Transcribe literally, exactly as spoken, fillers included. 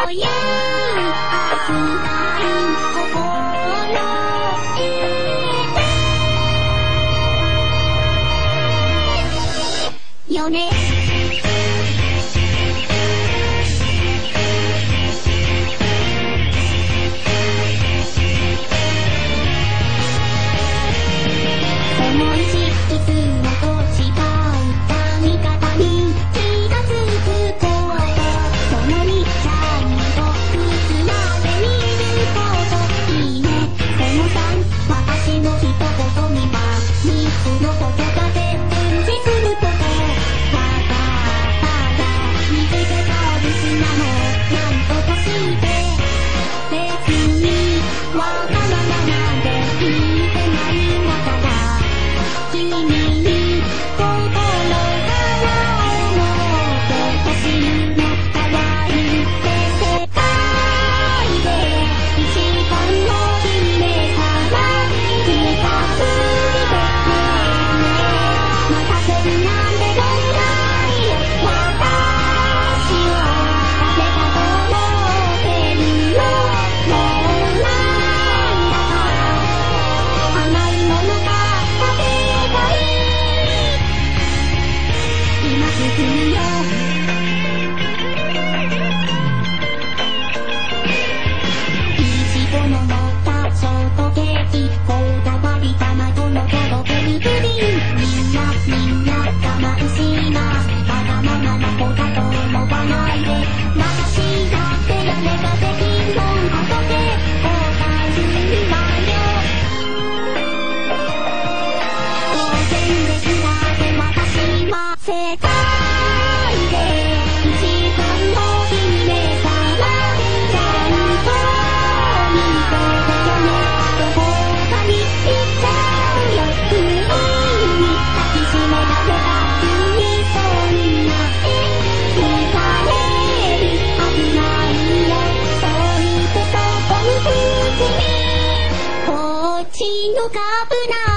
という熱い心よね。その意識いつもと違った見方に気がつくこと、そのみちゃんと靴まで見ることいいね。そのさん私の一言にはみっつのことが全部進むこと。こっちのカブナ